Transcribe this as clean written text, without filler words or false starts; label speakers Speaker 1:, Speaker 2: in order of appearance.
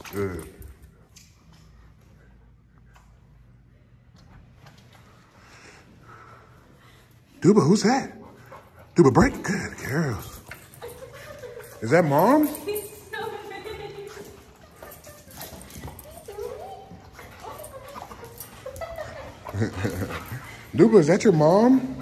Speaker 1: Good. Duba, who's that? Duba, break. Good girls. Is that mom? Duba, is that your mom?